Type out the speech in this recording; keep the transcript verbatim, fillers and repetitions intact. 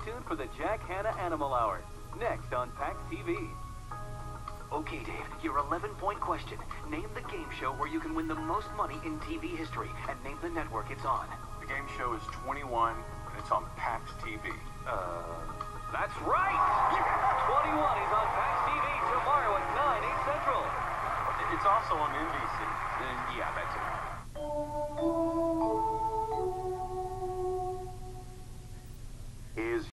tuned for the Jack Hanna Animal Hour, next on PAX T V. Okay, Dave, your eleven-point question. Name the game show where you can win the most money in T V history, and name the network it's on. The game show is twenty-one, and it's on PAX T V. Uh, that's right! twenty-one is on PAX T V tomorrow at nine, eight Central. It's also on N B C. Uh, yeah, that's it. Is